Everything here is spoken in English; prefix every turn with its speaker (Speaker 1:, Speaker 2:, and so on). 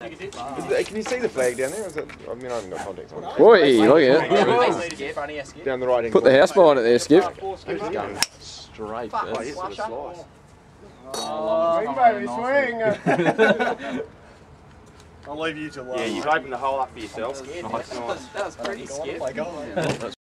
Speaker 1: Can you see the flag down there? Is it, I mean, I haven't got context on it.
Speaker 2: Boy, look at it.
Speaker 1: Down the right.
Speaker 2: Put the house behind it there, Skip.
Speaker 1: It's going straight. Oh, yes, it's a slice.
Speaker 3: Swing, baby, swing! I'll leave you to lie.
Speaker 4: Yeah, you've opened the hole up for yourself.
Speaker 5: That was pretty skip.